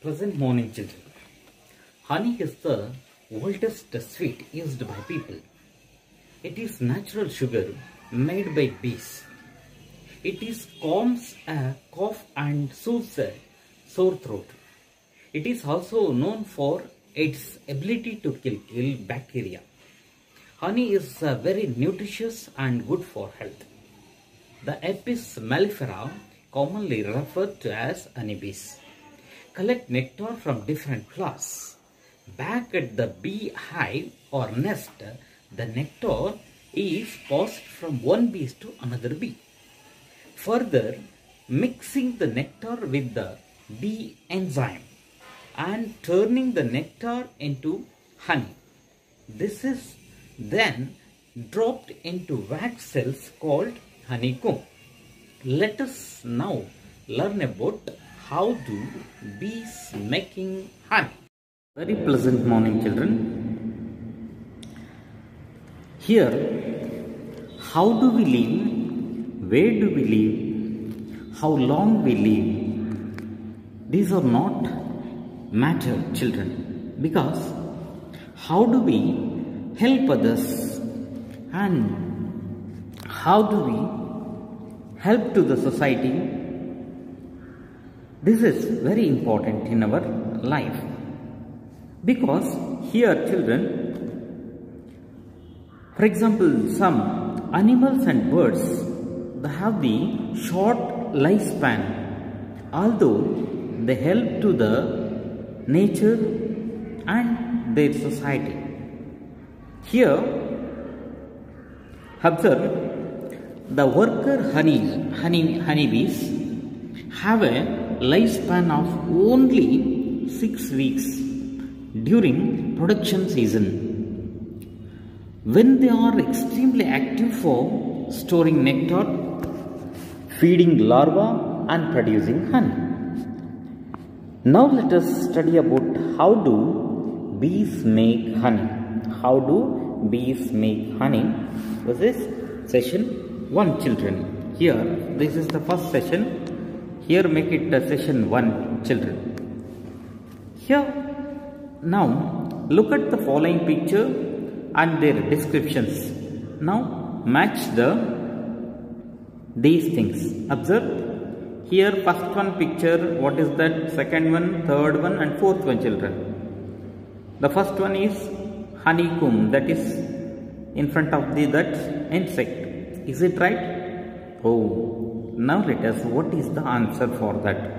Pleasant morning, children. Honey is the oldest sweet used by people. It is natural sugar made by bees. It is calms a cough and soothes a sore throat. It is also known for its ability to kill bacteria. Honey is very nutritious and good for health. The Apis mellifera, commonly referred to as honeybees, collect nectar from different flowers. Back at the beehive or nest, the nectar is passed from one bee to another bee. Further, mixing the nectar with the bee enzyme and turning the nectar into honey. This is then dropped into wax cells called honeycomb. Let us now learn about how do bees making honey. Very pleasant morning, children. Here, how do we live? Where do we live? How long we live? These are not matter, children, because how do we help others and how do we help to the society? This is very important in our life, because here, children, for example, some animals and birds, they have the short lifespan, although they help to the nature and their society. Here, observe the worker honeybees have a lifespan of only 6 weeks during production season, when they are extremely active for storing nectar, feeding larvae and producing honey. Now let us study about how do bees make honey. How do bees make honey? This is session 1, children. Here, this is the first session. Here make it session 1, children. Here, now look at the following picture and their descriptions. Now match these things. Observe here, first one picture, what is that? Second one, third one and fourth one, children. The first one is honeycomb, that is in front of that insect. Is it right? Oh, now let us, what is the answer for that?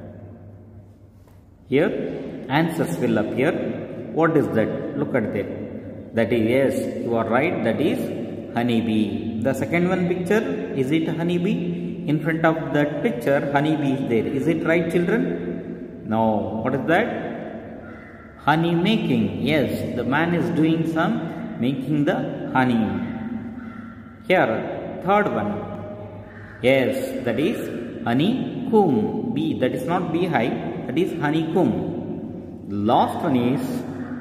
Here, answers will appear. What is that? Look at that. That is, yes, you are right, that is honeybee. The second one picture, is it honeybee? In front of that picture, honeybee is there. Is it right, children? No. What is that? Honey making. Yes, the man is doing some making the honey. Here, third one. Yes, that is honeycomb. Bee, that is not beehive, that is honeycomb. The last one is,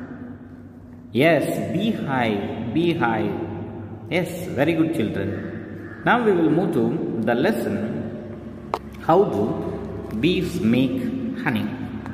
yes, beehive. Yes, very good, children. Now we will move to the lesson. How do bees make honey?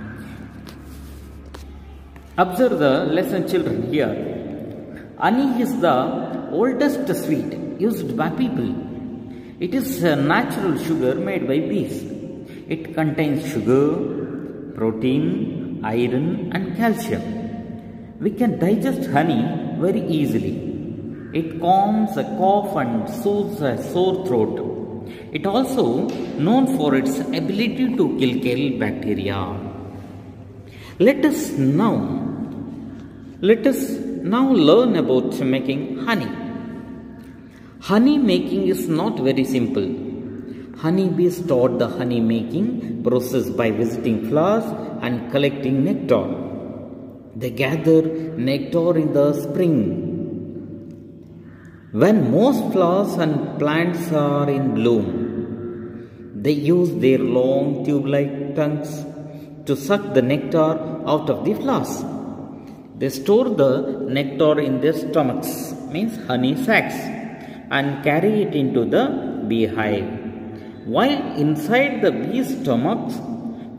Observe the lesson, children, here. Honey is the oldest sweet used by people. It is a natural sugar made by bees. It contains sugar, protein, iron and calcium. We can digest honey very easily. It calms a cough and soothes a sore throat. It also known for its ability to kill bacteria. Let us now learn about making honey. Honey making is not very simple. Honeybees start the honey making process by visiting flowers and collecting nectar. They gather nectar in the spring, when most flowers and plants are in bloom. They use their long tube-like tongues to suck the nectar out of the flowers. They store the nectar in their stomachs, means honey sacs, and carry it into the beehive. While inside the bee's stomachs,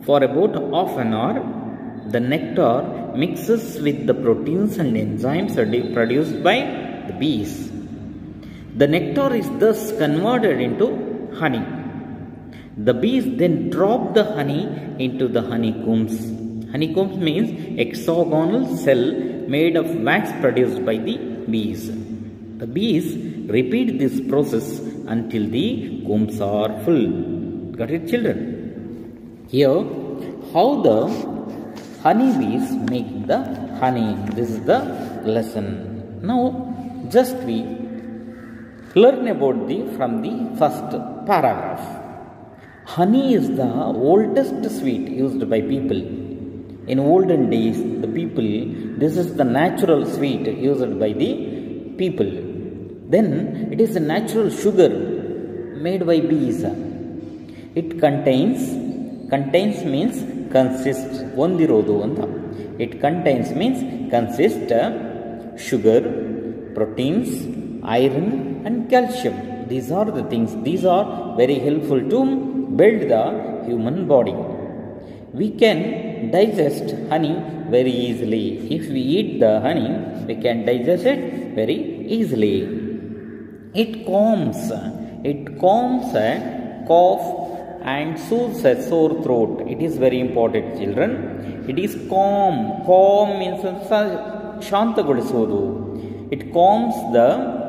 For about half an hour, the nectar mixes with the proteins and enzymes produced by the bees. The nectar is thus converted into honey. The bees then drop the honey into the honeycombs. Honeycombs means hexagonal cell made of wax produced by the bees. The bees repeat this process until the combs are full. Got it, children? Here, how the honeybees make the honey. This is the lesson. Now, just we learn about from the first paragraph. Honey is the oldest sweet used by people. In olden days, the people, this is the natural sweet used by the people. Then it is a natural sugar made by bees. It contains means consists ಒಂದಿರೋದು ಅಂತ. It contains means consist sugar, proteins, iron and calcium. These are the things. These are very helpful to build the human body. We can digest honey very easily. If we eat the honey, we can digest it very easily. It calms a cough and soothes a sore throat. It is very important, children. It is calm. Calm means ಶಾಂತಗೊಳಿಸುವುದು. It calms the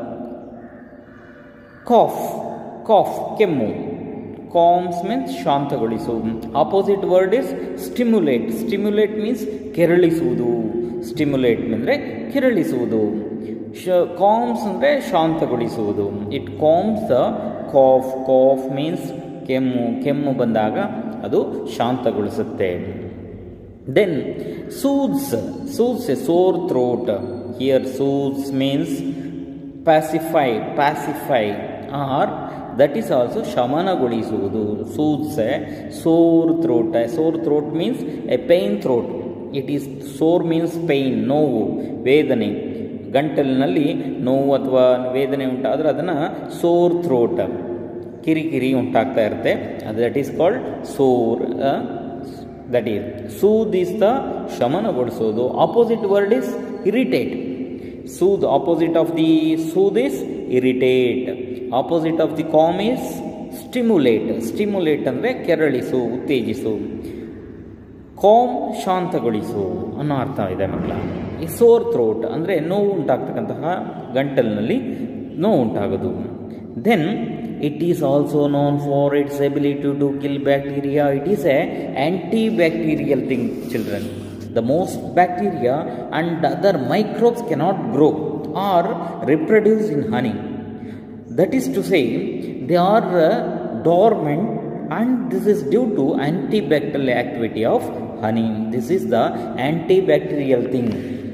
cough, ಕೆಮ್ಮು. Calms means ಶಾಂತಗೊಳಿಸುವುದು. Opposite word is stimulate. Stimulate means ಕೆರಳಿಸುವುದು. Stimulate ಅಂದರೆ ಕೆರಳಿಸುವುದು. Calms ಅಂದರೆ ಶಾಂತಗೊಳಿಸುವುದು. It calms the cough. Cough means ಕೆಮ್ಮು ಬಂದಾಗ ಅದು ಶಾಂತಗೊಳಿಸುತ್ತೆ. Then soothes a sore throat. Here soothes means pacify or that is also ಶಮನಗೊಳಿಸುವುದು. Soothes a sore throat. A sore throat means a pain throat. It is sore means pain, ನೋವು, ವೇದನೆ. ಗಂಟಲಿನಲ್ಲಿ ನೋವು ಅಥವಾ ವೇದನೆ ಉಂಟಾದರೆ ಅದನ್ನು ಸೋರ್ ಥ್ರೋಟ್, ಕಿರಿಕಿರಿ ಉಂಟಾಗ್ತಾ ಇರುತ್ತೆ. That is called sore. That is soothe is the ಶಮನಗೊಳಿಸೋದು. Opposite word is irritate. Soothe, opposite of the soothe is irritate. Opposite of the calm is stimulate. Stimulate ಅಂದರೆ ಕೆರಳಿಸು, ಉತ್ತೇಜಿಸು. ಕಾಮ್ ಶಾಂತಗೊಳಿಸು ಅನ್ನೋ ಅರ್ಥ ಇದೆ ಮಕ್ಕಳ. ಈ ಸೋರ್ ಥ್ರೋಟ್ ಅಂದರೆ ನೋವು ಉಂಟಾಗ್ತಕ್ಕಂತಹ ಗಂಟಲಿನಲ್ಲಿ ನೋವು ಉಂಟಾಗೋದು. Then it is also known for its ability to kill bacteria. It is a antibacterial thing, children. The most bacteria and other microbes cannot grow or reproduce in honey. That is to say, they are dormant, and this is due to antibacterial activity of honey. This is the antibacterial thing.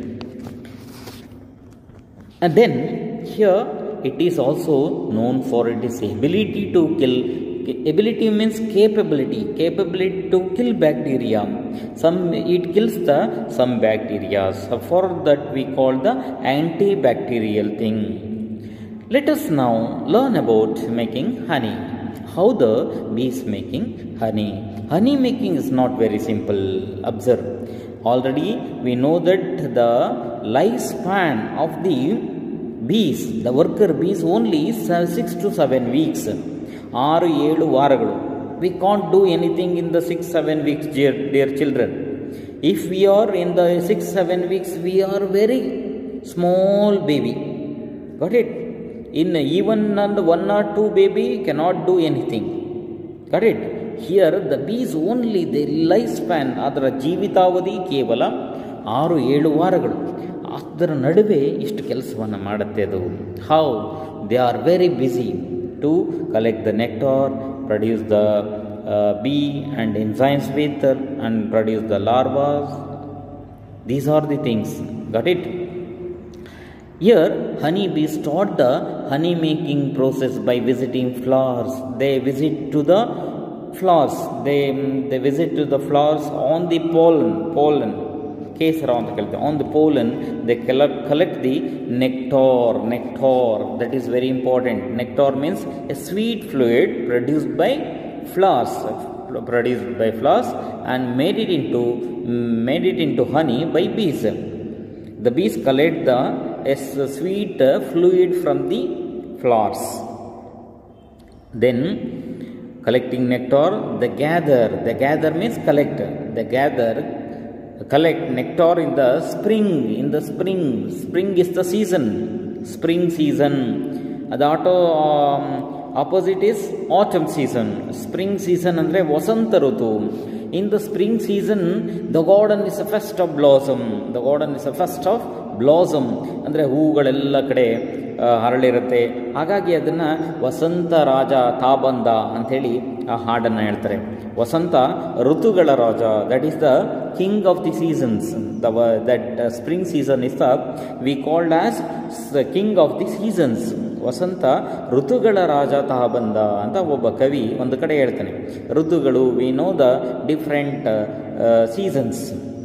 And then here it is also known for its ability to kill. Ability means capability to kill bacteria. It kills some bacteria. So for that we call the antibacterial thing. Let us now learn about making honey. How the bees making honey. Honey making is not very simple. Observe. Already we know that the lifespan of the bees, the worker bees, only 6 to 7 weeks. 6-7 ವಾರಗಳು. We can't do anything in the 6-7 weeks, dear children. If we are in the 6-7 weeks, we are very small baby. Got it? In even 1 or 2 baby cannot do anything. Got it? Here the bees only, their lifespan, ಅದರ ಜೀವಿತಾವಧಿ ಕೇವಲ 6-7 ವಾರಗಳು. ಅದರ ನಡುವೆ ಇಷ್ಟು ಕೆಲಸವನ್ನು ಮಾಡುತ್ತೆ ಅದು. How they are very busy to collect the nectar, produce the bee and enzymes with and produce the larvas. These are the things. Got it? Here honeybees start the honey making process by visiting flowers. They visit to the flowers. They visit to the flowers on the pollen. ಕೇಸರ ಅಂತ ಕರೀತಾರೆ. On the pollen they collect the nectar. That is very important. Nectar means a sweet fluid produced by flowers. produced by flowers and made it into honey by bees. The bees collect the sweet fluid from the flowers. Then collecting nectar, they gather means collect. They collect nectar in the spring. Spring is the season. Spring season. The opposite is autumn season. Spring season andre Vasanta Rutu. In the spring season, the garden is a fest of blossom. The garden is a fest of blossom. ಅಂದರೆ ಹೂಗಳೆಲ್ಲ ಕಡೆ ಹರಳಿರುತ್ತೆ. ಹಾಗಾಗಿ ಅದನ್ನು ವಸಂತ ರಾಜ ತಾಬಂದ ಅಂಥೇಳಿ ಆ ಹಾಡನ್ನು ಹೇಳ್ತಾರೆ. ವಸಂತ ಋತುಗಳ ರಾಜ, that is the king of the seasons. That spring season is the we called as the king of the seasons. ವಸಂತ ಋತುಗಳ ರಾಜ ತಾ ಬಂದ ಅಂತ ಒಬ್ಬ ಕವಿ ಒಂದು ಕಡೆ ಹೇಳ್ತಾನೆ. ಋತುಗಳು, we know the different seasons.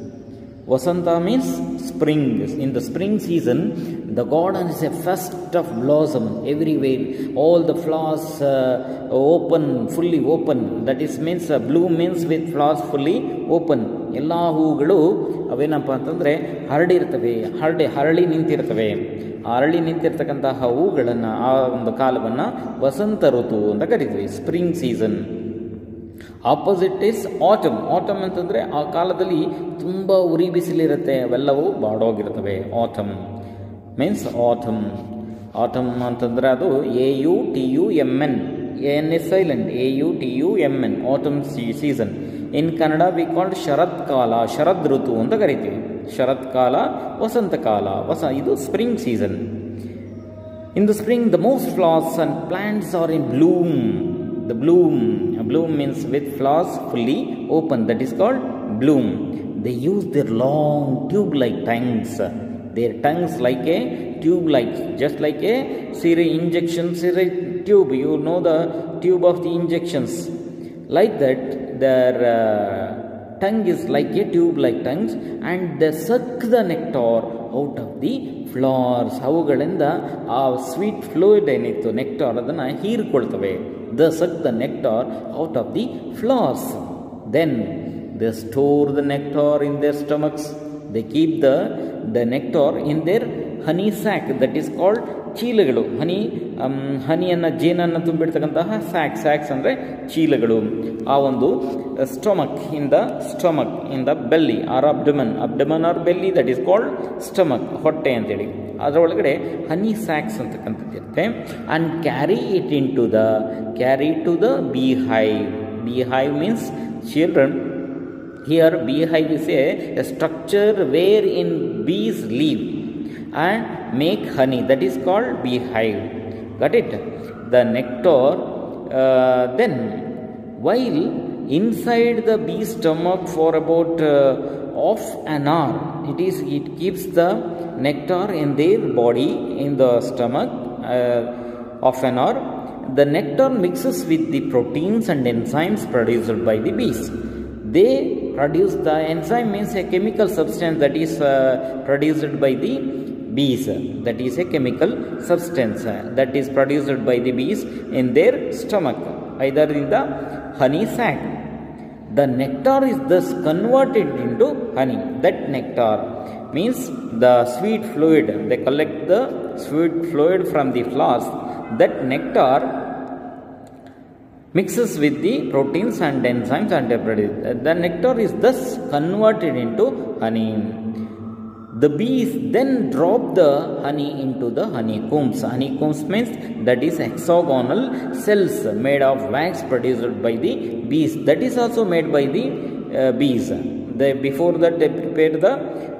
Vasanta means spring. In the spring season, the garden is a fest of blossom everywhere. All the flowers open, fully open. That is means bloom means with flowers fully open. ಎಲ್ಲ ಹೂಗಳು ಅವೇನಪ್ಪ ಅಂತಂದರೆ ಹರಡಿರ್ತವೆ, ಹರಳಿ ನಿಂತಿರ್ತವೆ. ಅರಳಿ ನಿಂತಿರ್ತಕ್ಕಂತಹ ಹೂಗಳನ್ನು, ಆ ಒಂದು ಕಾಲವನ್ನು ವಸಂತ ಋತು ಅಂತ ಕರಿತೀವಿ, spring season. Opposite is autumn. Autumn ಅಂತಂದರೆ ಆ ಕಾಲದಲ್ಲಿ ತುಂಬ ಉರಿ ಬಿಸಿಲಿರುತ್ತೆ, ಅವೆಲ್ಲವೂ ಬಾಡೋಗಿರ್ತವೆ. ಆಟಮ್ ಮೀನ್ಸ್ ಆಟಮ್ ಅಂತಂದರೆ ಅದು AUTUMN, AN is silent, AUTUMN, autumn season. In Kannada we called ಶರತ್ ಕಾಲ, ಶರದ್ ಋತು ಅಂತ ಕರಿತೀವಿ. ಶರತ್ ಕಾಲ, ವಸಂತ ಕಾಲ, ಇದು spring season. In the spring the most flowers and plants are in bloom. The bloom means with flowers fully open, that is called bloom. They use their long tube-like tongues. Their tongues like a tube-like, just like a syringe tube. You know the tube of the injections. Like that, their tongue is like a tube-like tongues, and they suck the nectar out of the flowers. ಅವುಗಳಿಂದ ಆ sweet fluid ಏನಿತ್ತು, nectar, ಅದನ್ನು ಹೀರಿಕೊಳ್ತವೆ. They suck the nectar out of the flowers. Then they store the nectar in their stomachs. They keep the nectar in their honey sac, that is called ಚೀಲಗಳು. ಹನಿಯನ್ನು, ಜೇನನ್ನು ತುಂಬಿಡ್ತಕ್ಕಂತಹ sacs ಅಂದರೆ ಚೀಲಗಳು. ಆ ಒಂದು stomach in the belly or abdomen or belly, that is called stomach, ಹೊಟ್ಟೆ ಅಂತೇಳಿ. ಅದರೊಳಗಡೆ honey sacs ಅಂತಕ್ಕಂಥದ್ದಿರುತ್ತೆ. And carry to the beehive. Beehive means children. Here beehive is a structure wherein bees live and make honey, that is called beehive. Got it? The nectar, then while inside the bee stomach for about half an hour, it keeps the nectar in their body, in the stomach, half an hour. The nectar mixes with the proteins and enzymes produced by the bees. They produce, the enzyme means a chemical substance that is produced by the bees. That is a chemical substance that is produced by the bees in their stomach, either in the honey sac. The nectar is thus converted into honey. That nectar means the sweet fluid. They collect the sweet fluid from the flowers. That nectar mixes with the proteins and enzymes and produce. The nectar is thus converted into honey. The bees then drop the honey into the honeycombs. Honeycombs means that is hexagonal cells made of wax produced by the bees. That is also made by the bees. Before that they prepare the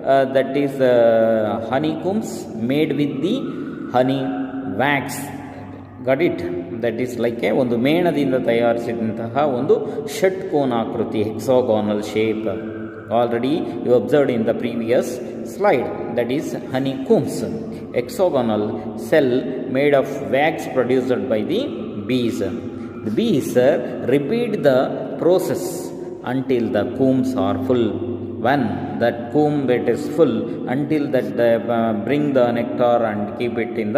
honeycombs made with the honey wax. Got it? That is like ಒಂದು ಮೇಣದಿಂದ ತಯಾರಿಸಿದಂತಹ ಒಂದು ಷಟ್ಕೋನಾಕೃತಿ, hexagonal shape. Already you observed in the previous slide, that is honeycombs, hexagonal cell made of wax produced by the bees. The bees repeat the process until the combs are full. When that comb bed is full, until that they bring the nectar and keep it in the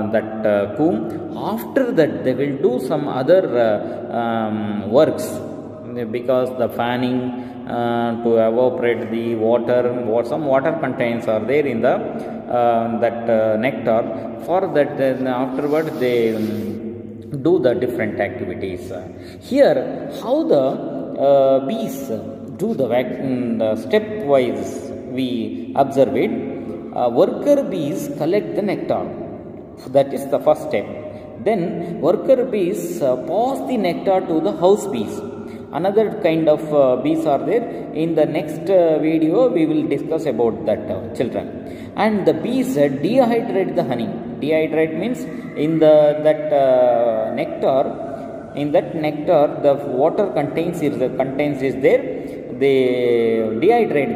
comb. After that they will do some other works. because the fanning to evaporate the water, or some water contents are there in the nectar. For that, afterward they do the different activities. Here, how the bees do the stepwise we observe it. Worker bees collect the nectar. That is the first step. Then worker bees pass the nectar to the house bees. Another kind of bees are there. In the next video, we will discuss about that, children. And the bees dehydrate the honey. Dehydrate means in that nectar. In that nectar, the water contains is there. They dehydrate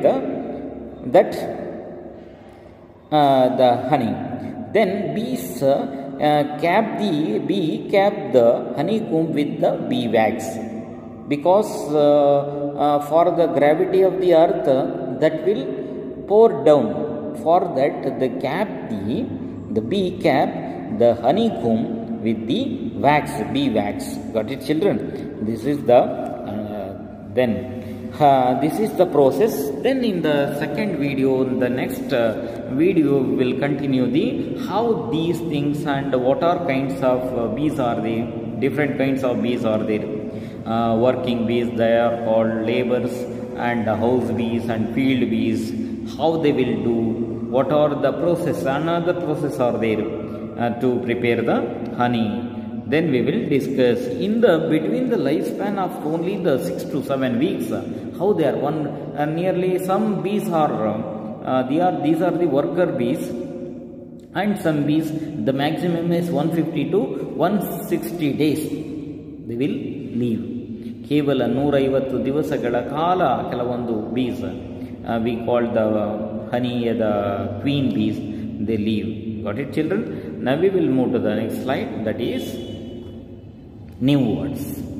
the honey. Then bees cap the honeycomb with the bee wax, because for the gravity of the earth that will pour down. For that, the bee cap the honeycomb with the wax, bee wax. Got it, children? This is the this is the process. Then in the second video, in the next video, we will continue how these things and what are kinds of bees are there. Different kinds of bees are there. Working bees, they are called laborers, and house bees and field bees. How they will do, what are the process, another process are there to prepare the honey. Then we will discuss in the between the lifespan of only the 6 to 7 weeks, how they are nearly some bees are these are the worker bees, and some bees the maximum is 150 to 160 days they will live. ಕೇವಲ 150 ದಿವಸಗಳ ಕಾಲ ಕೆಲವೊಂದು bees, we call the honey, the queen bees, they live. Got it, children? Now we will move to the next slide, that is new words.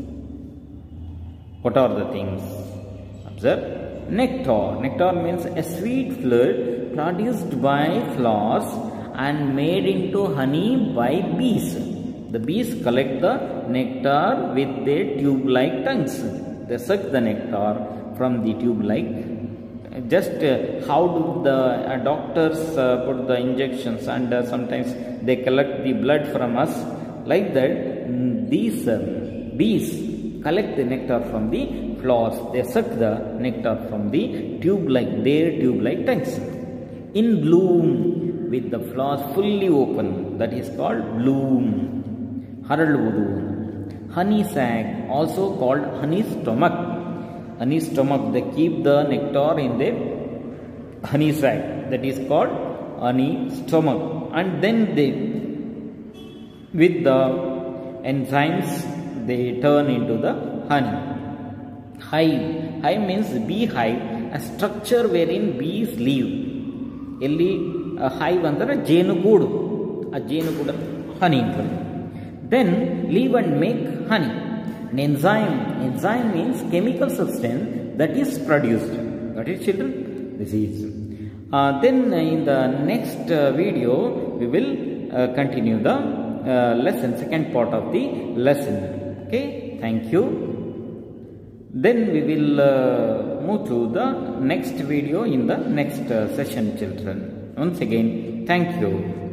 What are the things? Observe. Nectar. Nectar means a sweet fluid produced by flowers and made into honey by bees. The bees collect the nectar with their tube-like tongues. They suck the nectar from the tube-like. Just how do the doctors put the injections, and sometimes they collect the blood from us. Like that, these bees collect the nectar from the flowers. They suck the nectar from the their tube-like tongues. In bloom, with the flowers fully open, that is called bloom. Haralvudu. Honey sac, also called honey stomach. Honey stomach, they keep the nectar in their honey sac, that is called honey stomach. And then they, with the enzymes, they turn into the honey. Hive. Hive means beehive, a structure wherein bees live. Elli hive antara jenugudu, a jenugudu honey. Then live and make honey. An enzyme means chemical substance that is produced. Got it, children? This is. Then in the next video, we will continue the lesson, second part of the lesson. Okay, thank you. Then we will move to the next video in the next session, children. Once again, thank you.